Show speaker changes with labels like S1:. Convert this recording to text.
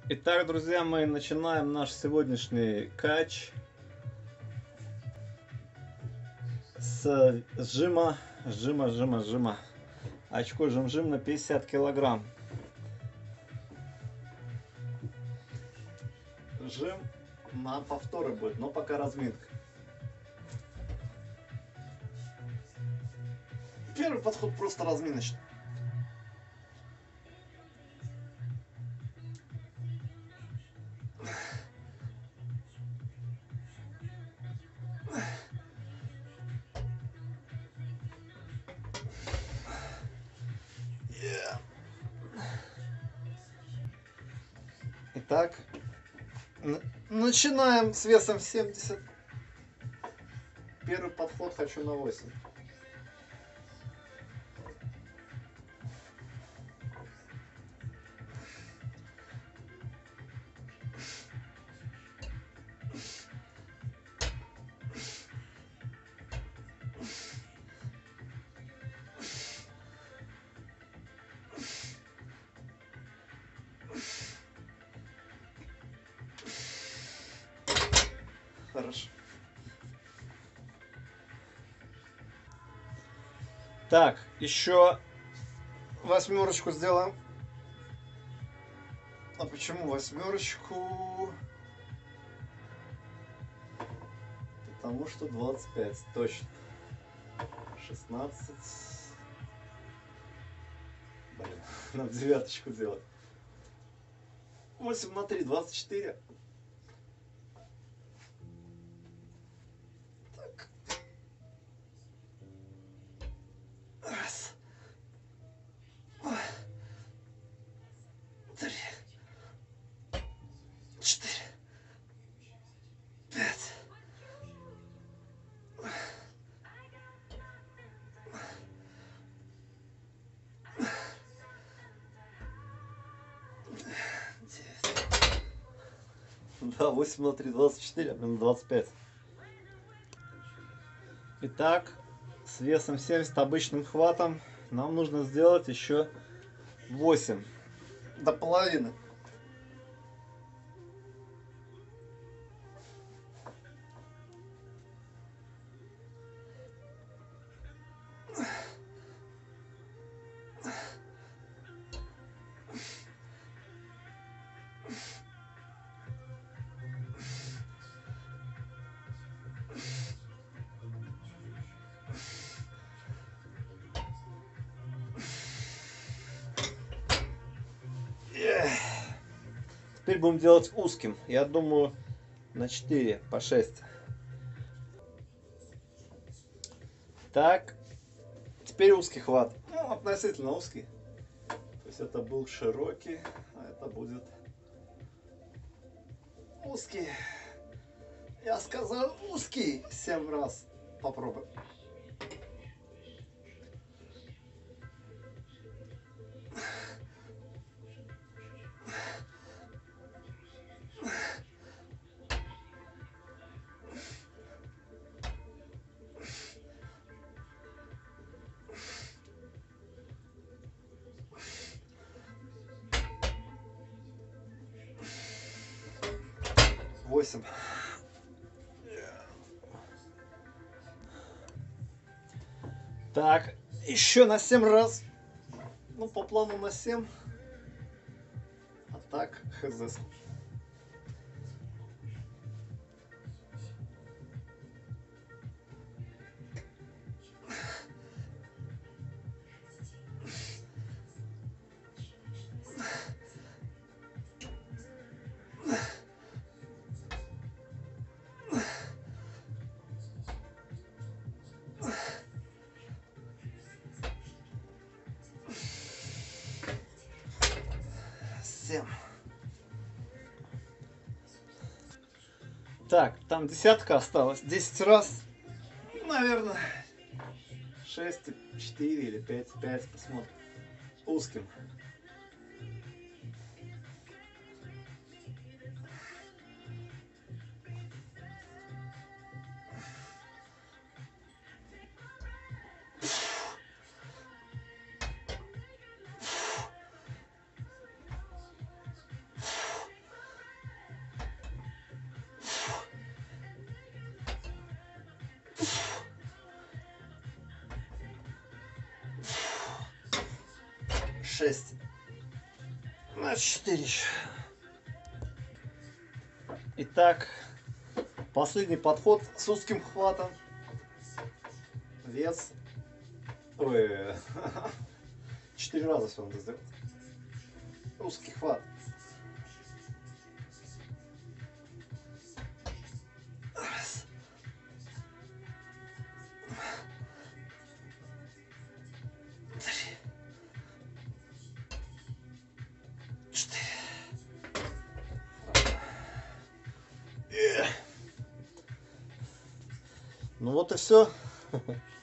S1: Итак, друзья, мы начинаем наш сегодняшний кач с жима. Очко жим-жим на 50 килограмм. Жим на повторы будет, но пока разминка. Первый подход просто разминочный. Итак, начинаем с весом 70. Первый подход хочу на 8. Хорошо. Так, еще восьмерочку сделаем. А почему восьмерочку? Потому что 25, точно. 16. Блин, надо девяточку делать. 8 на 3, 24. Так. Раз. 2. 3. 4. 5. 9. Да, 8 на 3, 24, а блин, 25. Итак, с весом 70 обычным хватом нам нужно сделать еще 8 до половины. Теперь будем делать узким. Я думаю, на 4 по 6. Так, теперь узкий хват. Ну, относительно узкий. То есть это был широкий, а это будет узкий. Я сказал узкий 7 раз. Попробуй. Восемь. Так, еще на 7 раз. Ну, по плану на 7. А так, хз. Так, там десятка осталась. 10 раз. Наверное, 6, 4 или 5, 5. Посмотрим. Узким. 6. На 4 еще. Итак, последний подход с узким хватом. Вес. Ой, 4 раза все надо сделать. Узкий хват. Раз. Три. 4. Ну вот и все.